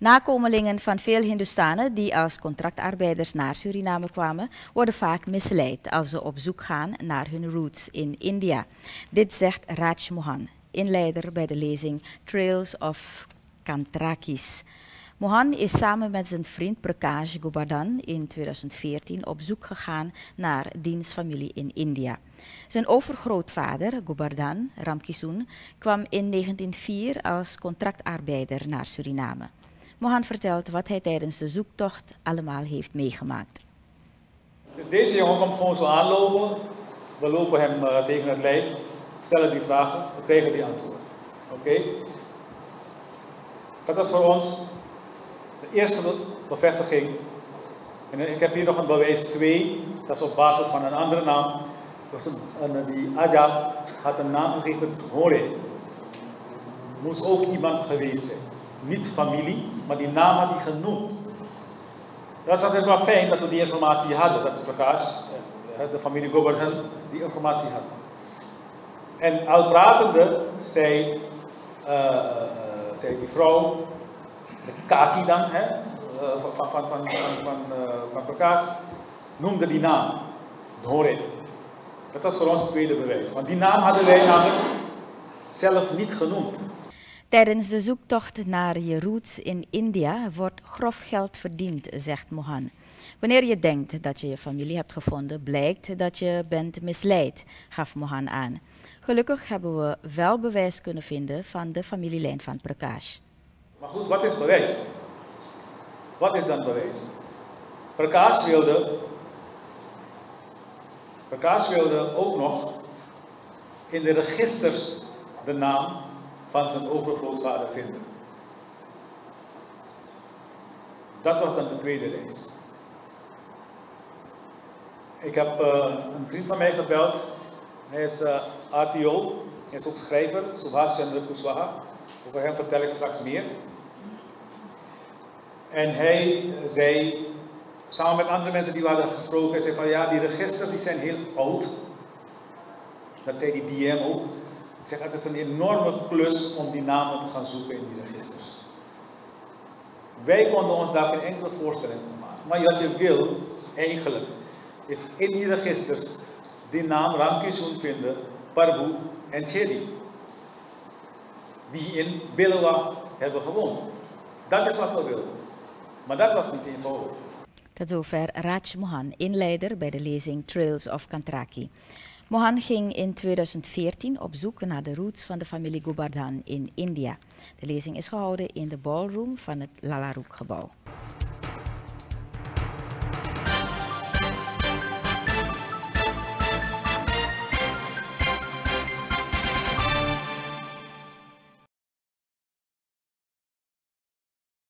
Nakomelingen van veel Hindustanen die als contractarbeiders naar Suriname kwamen, worden vaak misleid als ze op zoek gaan naar hun roots in India. Dit zegt Raj Mohan, inleider bij de lezing Trails of Kantrakis. Mohan is samen met zijn vriend Prakash Govardhan in 2014 op zoek gegaan naar diens familie in India. Zijn overgrootvader, Govardhan Ramkissoon, kwam in 1904 als contractarbeider naar Suriname. Mohan vertelt wat hij tijdens de zoektocht allemaal heeft meegemaakt. Dus deze jongen komt gewoon zo aanlopen. We lopen hem tegen het lijf, stellen die vragen, we krijgen die antwoorden. Oké? Dat was voor ons de eerste bevestiging. En ik heb hier nog een bewijs 2, dat is op basis van een andere naam. Die Aja had een naam gegeven, Hore. Moest ook iemand geweest zijn. Niet familie, maar die naam had hij genoemd. Dat is altijd wel fijn dat we die informatie hadden, dat Prakash, de familie Govardhan, die informatie had. En al pratende zei die vrouw, de kaki dan, van Prakash, noemde die naam, Dhore. Dat was voor ons het tweede bewijs, want die naam hadden wij namelijk zelf niet genoemd. Tijdens de zoektocht naar je roots in India wordt grof geld verdiend, zegt Mohan. Wanneer je denkt dat je je familie hebt gevonden, blijkt dat je bent misleid, gaf Mohan aan. Gelukkig hebben we wel bewijs kunnen vinden van de familielijn van Prakash. Maar goed, wat is bewijs? Wat is dan bewijs? Prakash wilde ook nog in de registers de naam van zijn overgrootvader vinden. Dat was dan de tweede reis. Ik heb een vriend van mij gebeld. Hij is RTO, hij is ook schrijver, Subhash Chandra Kushwaha. Over hem vertel ik straks meer. En hij zei, samen met andere mensen die we hadden gesproken, hij zei van ja, die registers die zijn heel oud. Dat zei die DM ook. Ik zeg, het is een enorme klus om die namen te gaan zoeken in die registers. Wij konden ons daar geen enkele voorstelling van maken. Maar wat je wil, eigenlijk, is in die registers die naam Ramkissoon vinden, Parbu en Chedi. Die in Bilowa hebben gewoond. Dat is wat we wilden. Maar dat was niet eenvoudig. Tot zover Raj Mohan, inleider bij de lezing Trails of Kantraki. Mohan ging in 2014 op zoek naar de roots van de familie Govardhan in India. De lezing is gehouden in de ballroom van het Lalarook gebouw.